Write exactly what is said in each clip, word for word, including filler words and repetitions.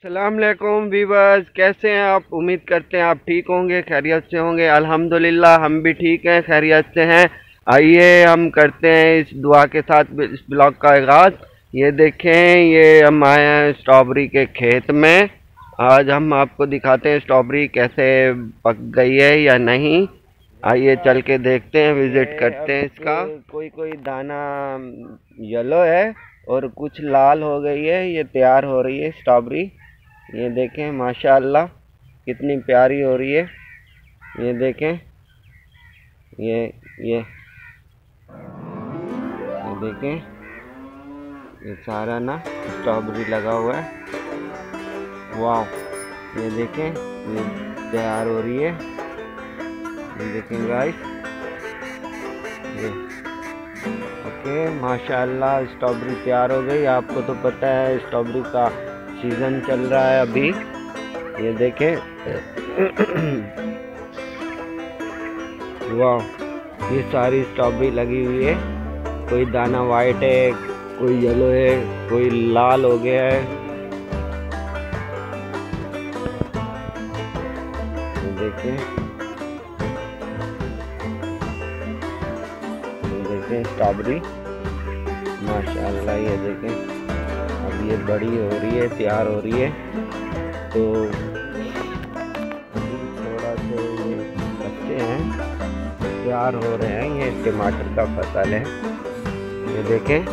अस्सलाम वालेकुम वीवर्स, कैसे हैं आप? उम्मीद करते हैं आप ठीक होंगे, खैरियत से होंगे। अल्हम्दुलिल्लाह हम भी ठीक हैं, खैरियत से हैं। आइए हम करते हैं इस दुआ के साथ इस ब्लॉग का आगाज़। ये देखें, ये हम आए हैं स्ट्रॉबेरी के खेत में। आज हम आपको दिखाते हैं स्ट्रॉबेरी कैसे पक गई है या नहीं। आइए चल के देखते हैं, विज़िट करते हैं इसका। कोई कोई दाना येलो है और कुछ लाल हो गई है। ये तैयार हो रही है स्ट्रॉबेरी। ये देखें माशाअल्लाह कितनी प्यारी हो रही है। ये देखें, ये ये ये देखें, ये सारा ना स्ट्रॉबेरी लगा हुआ है। वाह, ये देखें, ये तैयार हो रही है। ये देखें गाइस, ये ओके माशाअल्लाह स्ट्रॉबेरी तैयार हो गई। आपको तो पता है स्ट्रॉबेरी का सीज़न चल रहा है अभी। ये देखें वाह, ये सारी स्ट्रॉबेरी लगी हुई है। कोई दाना वाइट है, कोई येलो है, कोई लाल हो गया है। ये देखें, ये देखें स्ट्रॉबेरी माशाअल्लाह। ये देखें अब ये बड़ी हो रही है, तैयार हो रही है। तो थोड़ा से ये बच्चे हैं, तैयार हो रहे हैं। ये टमाटर का फसल है। ये देखें,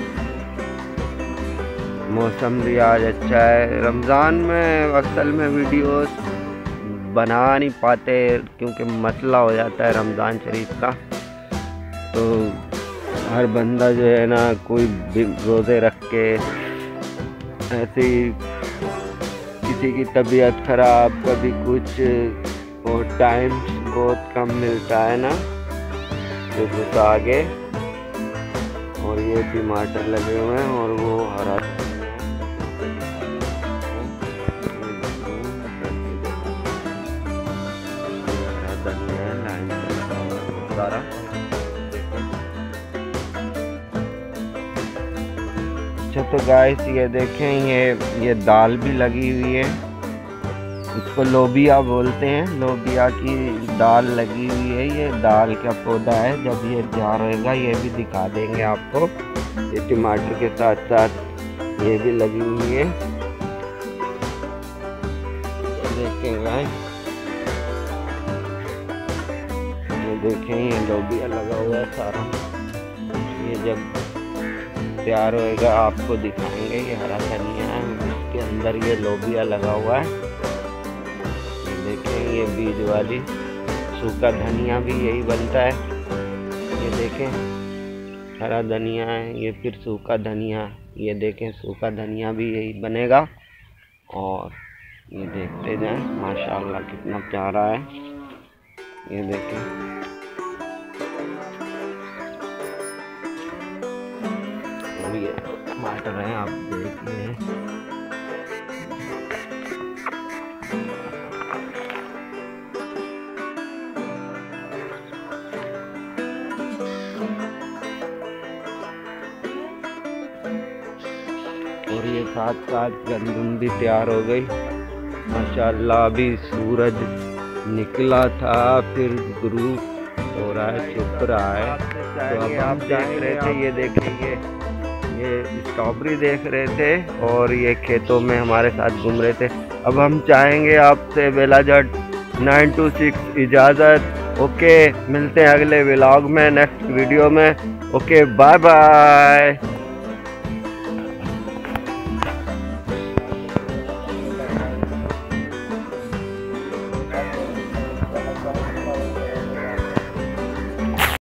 मौसम भी आज अच्छा है। रमज़ान में असल में वीडियोस बना नहीं पाते क्योंकि मसला हो जाता है रमज़ान शरीफ का। तो हर बंदा जो है ना, कोई रोज़े रख के ऐसे किसी की तबीयत ख़राब, कभी कुछ, और टाइम बहुत कम मिलता है ना, तो कुछ आगे। और ये टमाटर लगे हुए हैं और वो हरा धनिया है, लाइन से लगा हुआ है सारा। अच्छा तो गाइस ये देखें, ये ये दाल भी लगी हुई है। इसको लोबिया बोलते हैं, लोबिया की दाल लगी हुई है। ये दाल का पौधा है। जब ये तैयार होएगा ये भी दिखा देंगे आपको। ये टमाटर के साथ साथ ये भी लगी हुई है। देखें गाइस, ये देखें, ये लोबिया लगा हुआ है सारा। ये जब तैयार होएगा आपको दिखाएंगे। ये हरा धनिया है, उसके अंदर ये लोबिया लगा हुआ है। ये देखें, ये बीज वाली सूखा धनिया भी यही बनता है। ये देखें, हरा धनिया है, ये फिर सूखा धनिया। ये देखें, सूखा धनिया भी यही बनेगा। और ये देखते जाएं माशाअल्लाह कितना प्यारा है। ये देखें, ये टमाटर हैं, आप देख रहे हैं। और ये साथ साथ गंदम भी तैयार हो गई माशाअल्लाह। अभी सूरज निकला था, फिर ग्रुप हो रहा है, छुप रहा है। तो अब आप देख रहे थे, ये देखेंगे, ये स्ट्रॉबेरी देख रहे थे और ये खेतों में हमारे साथ घूम रहे थे। अब हम चाहेंगे आपसे बेला जट नाइन टू सिक्स इजाज़त। ओके, मिलते हैं अगले व्लॉग में, नेक्स्ट वीडियो में। Okay, bye bye.